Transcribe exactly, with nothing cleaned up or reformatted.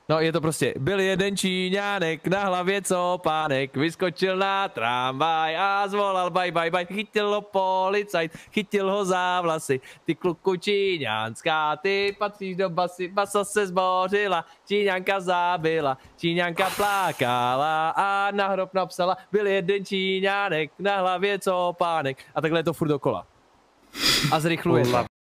No je to prostě, byl jeden Číňánek, na hlavě copánek, vyskočil na tramvaj a zvolal bye bye bye, chytil ho policajt, chytil ho za vlasy, ty kluku číňánská, ty patříš do basy, basa se zbořila, Číňanka zabila, Číňanka plákala a na hrob napsala, byl jeden Číňánek, na hlavě copánek a takhle je to furt dokola. A zrychluje to.